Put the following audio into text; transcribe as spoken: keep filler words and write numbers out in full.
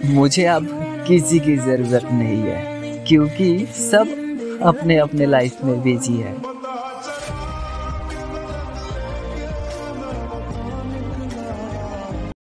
मुझे अब किसी की ज़रूरत नहीं है, क्योंकि सब अपने अपने लाइफ में बिजी है।